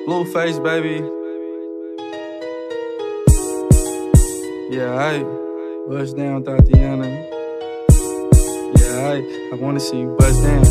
Blueface, baby. Yeah, bust down, Tatiana. Yeah, I wanna see you bust down.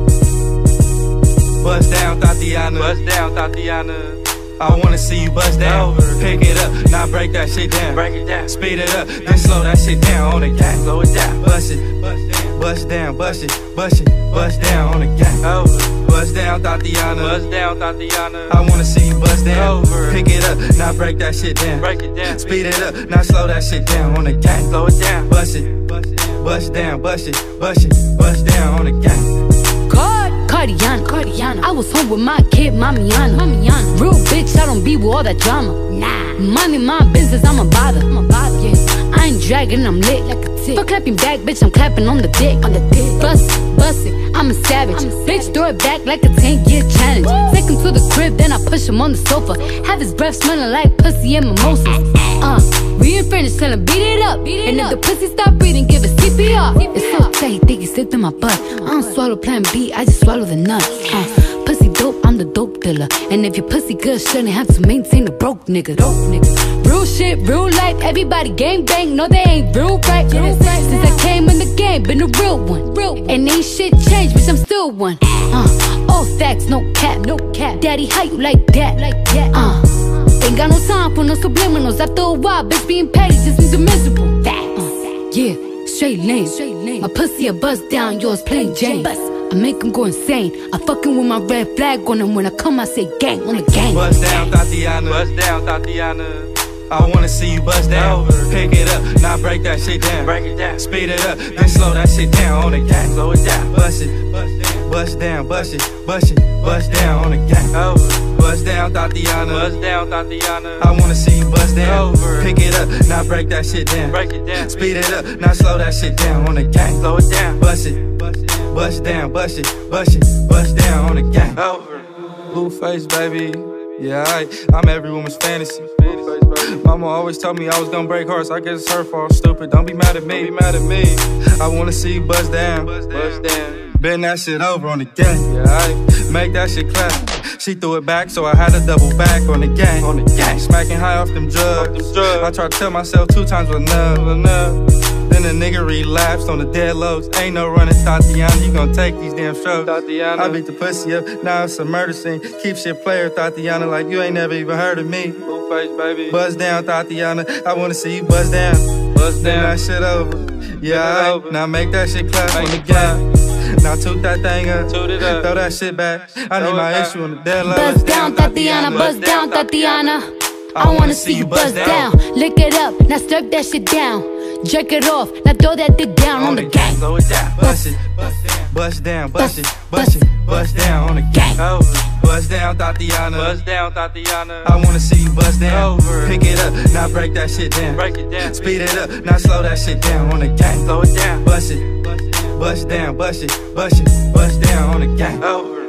Bust down, Tatiana. Bust down, Tatiana. I wanna see you bust down. Pick it up, now break that shit down. Break it down, speed it up, then slow that shit down on the gang. Slow it down, bust it, bust down, bust it, bust it, bust down on the gang. Bust down, Tatiana. Bust down, Tatiana. I wanna see you bust down. Pick it up, now break that shit down. Break it down, speed it up, now slow that shit down on the gang. Slow it down, bust it, bust down, bust it, bust it, bust down on the gang. Cardiana. I was home with my kid, Mamiana. Real bitch, I don't be with all that drama. Nah. Mind me my business, I'm a bother. Yeah. I ain't dragging, I'm lit like a tick. For clapping back, bitch, I'm clapping on the dick. Bust it, I'm a savage. Bitch, throw it back like a 10-year challenge. Take him to the crib, then I push him on the sofa. Have his breath smelling like pussy and mimosas. We ain't finished, tell him beat it up. And if the pussy stop breathing, give it CPR. It's so tight, think he slipped in my butt. I don't swallow plan B, I just swallow the nut. Pussy dope, I'm the dope dealer. And if your pussy good, shouldn't have to maintain the broke nigga. Real shit, real life, everybody gang bang, no they ain't real right. Since I came in the game, been a real one. And ain't shit changed, bitch, I'm still one. All facts, no cap. Daddy, how you like that? Ain't got no time for no subliminals. After a while, bitch, being petty just means you're miserable. Yeah, straight lane. My pussy a bust down, yours plain Jane. I make him go insane. I fucking with my red flag on him. When I come, I say gang on the gang. Bust down, Tatiana. Bust down, Tatiana. I wanna see you bust down. Pick it up, now break that shit down. Break it down, speed it up, then slow that shit down on the gang. Slow it down, bust it, bust down, bust it, bust it, bust down on the gang. Bust down, Tatiana. Bust down, Tatiana. I wanna see you bust down. Pick it up, now break that shit down. Break it down, speed it up, now slow that shit down on the gang. Slow it down, bust it, bust down, bust it, bust it, bust down on the gang. Blueface, baby. Yeah, I'm every woman's fantasy. Mama always told me I was gonna break hearts. I guess it's her fault. Stupid, don't be mad at me. I wanna see you bust down. Bend that shit over on the gang. Yeah, make that shit clap. She threw it back, so I had to double back on the gang. Smacking high off them drugs. I tried to tell myself 2 times was enough. Then the nigga relapsed on the dead lows. Ain't no running, Tatiana. You gon' take these damn strokes. Tatiana. I beat the pussy up, now it's a murder scene. Keep shit player, Tatiana, like you ain't never even heard of me. Blueface, baby. Buzz down, Tatiana. I wanna see you buzz down. Buzz down. That shit over. Yeah, now make that shit clap on the gang. Now toot that thing up, toot it up, throw that shit back. I need my issue on the deadline. Buzz down, Tatiana, buzz down, Tatiana. I wanna see you buzz down. Lick it up, now slurp that shit down. Jerk it off, now throw that dick down on the gang. Slow it down, bust it, bust down, bust it, bust it, bust down on the gang. Bust down, Tatiana. Bust down, Tatiana. I wanna see you bust down. Pick it up, now break that shit down. Break it down, speed it up, now slow that shit down on the gang. Slow it down, bust it, bust down, bust it, bust it, bust down on the gang.